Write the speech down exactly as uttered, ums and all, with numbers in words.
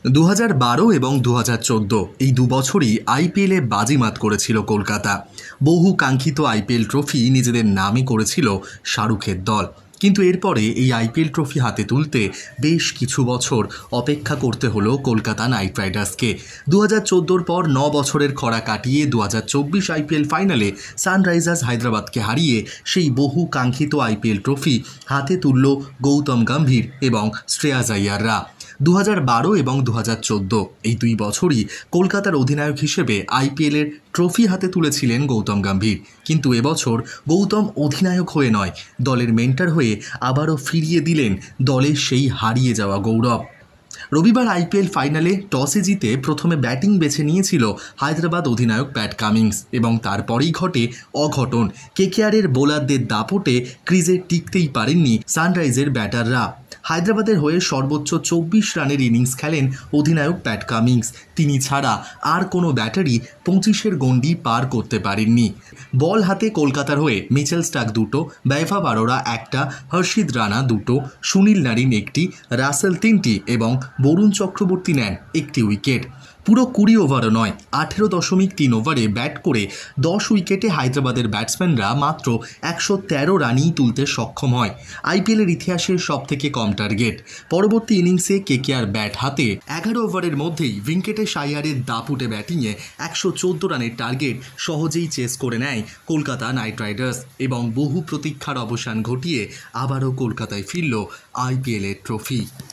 দু হাজার বারো এবং দু হাজার চোদ্দো এই দু বছরই আইপিএলে বাজিমাত করেছিল কলকাতা। বহু কাঙ্ক্ষিত আইপিএল ট্রফি নিজেদের নামে করেছিল শাহরুখের দল। কিন্তু এরপরে এই আইপিএল ট্রফি হাতে তুলতে বেশ কিছু বছর অপেক্ষা করতে হলো কলকাতা নাইট রাইডার্সকে। দু হাজার চোদ্দোর পর ন বছরের খরা কাটিয়ে দু হাজার চব্বিশ আইপিএল ফাইনালে সানরাইজার্স হায়দ্রাবাদকে হারিয়ে সেই বহু কাঙ্ক্ষিত আইপিএল ট্রফি হাতে তুলল গৌতম গম্ভীর এবং শ্রেয়াস আইয়াররা। দু হাজার বারো এবং দু হাজার চোদ্দো এই দুই বছরই কলকাতার অধিনায়ক হিসেবে আইপিএলের ট্রফি হাতে তুলেছিলেন গৌতম গম্ভীর। কিন্তু এবছর গৌতম অধিনায়ক হয়ে নয়, দলের মেন্টর হয়ে আবারও ফিরিয়ে দিলেন দলের সেই হারিয়ে যাওয়া গৌরব। রবিবার আইপিএল ফাইনালে টসে জিতে প্রথমে ব্যাটিং বেছে নিয়েছিল হায়দ্রাবাদ অধিনায়ক প্যাট কামিন্স এবং তারপরেই ঘটে অঘটন। কেকেআরের বোলারদের দাপটে ক্রিজে টিকতেই পারেননি সানরাইজের ব্যাটাররা। হায়দ্রাবাদের হয়ে সর্বোচ্চ চব্বিশ রানের ইনিংস খেলেন অধিনায়ক প্যাট কামিন্স। তিনি ছাড়া আর কোনো ব্যাটারই পঁচিশের গণ্ডি পার করতে পারেননি। বল হাতে কলকাতার হয়ে মিচেল স্টার্ক দুটো, বৈভব আরোরা একটা, হর্ষিত রানা দুটো, সুনীল নারিন একটি, রাসেল তিনটি এবং বরুণ চক্রবর্তী নেন একটি উইকেট। পুরো কুড়ি ওভারও নয়, আঠেরো দশমিক তিন ওভারে ব্যাট করে দশ উইকেটে হায়দ্রাবাদের ব্যাটসম্যানরা মাত্র একশো তেরো রানই তুলতে সক্ষম হয়। আইপিএলের ইতিহাসের সবথেকে কম টার্গেট। পরবর্তী ইনিংসে কেকেআর ব্যাট হাতে এগারো ওভারের মধ্যেই ভেঙ্কটেশ আইয়ারের দাপুটে ব্যাটিংয়ে একশো চোদ্দো রানের টার্গেট সহজেই চেস করে নেয় কলকাতা নাইট রাইডার্স এবং বহু প্রতীক্ষার অবসান ঘটিয়ে আবারও কলকাতায় ফিরল আইপিএলের ট্রফি।